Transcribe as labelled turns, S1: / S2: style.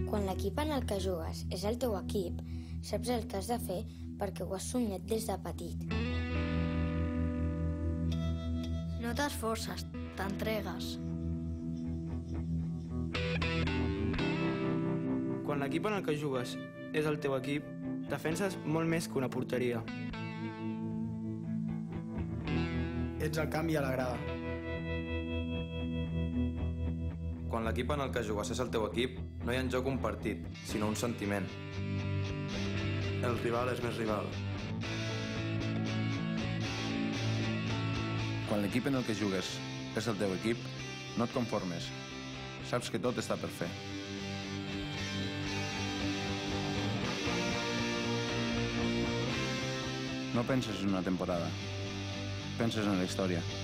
S1: Quan l'equip en el que jugues és el teu equip, saps el que has de fer perquè ho has somiat des de petit.
S2: No t'esforces, t'entregues.
S3: Quan l'equip en el que jugues és el teu equip, defenses molt més que una porteria.
S4: Ets el canvi a la grada.
S5: Quan l'equip en el que jugues és el teu equip, no hi ha en joc un partit, sinó un sentiment.
S6: El rival és més rival.
S7: Quan l'equip en el que jugues és el teu equip, no et conformes. Saps que tot està per fer. No penses en una temporada, penses en la història.